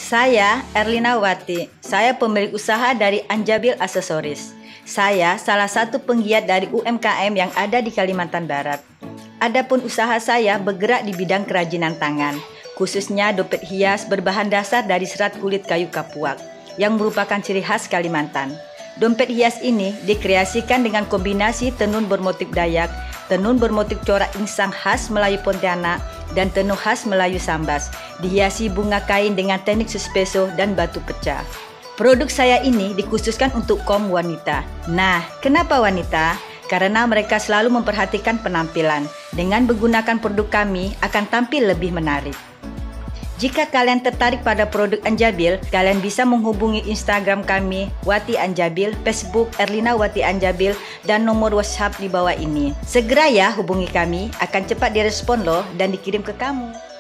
Saya Erlina Wati, saya pemilik usaha dari Anjabil Aksesoris. Saya salah satu penggiat dari UMKM yang ada di Kalimantan Barat. Adapun usaha saya bergerak di bidang kerajinan tangan, khususnya dompet hias berbahan dasar dari serat kulit kayu kapuak, yang merupakan ciri khas Kalimantan. Dompet hias ini dikreasikan dengan kombinasi tenun bermotif Dayak, tenun bermotif corak insang khas Melayu Pontianak, dan tenun khas Melayu Sambas, dihiasi bunga kain dengan teknik suspeso dan batu pecah. Produk saya ini dikhususkan untuk kaum wanita. Nah, kenapa wanita? Karena mereka selalu memperhatikan penampilan. Dengan menggunakan produk kami akan tampil lebih menarik. Jika kalian tertarik pada produk Anjabil, kalian bisa menghubungi Instagram kami Wati Anjabil, Facebook Erlina Wati Anjabil, dan nomor WhatsApp di bawah ini. Segera ya hubungi kami, akan cepat direspon loh dan dikirim ke kamu.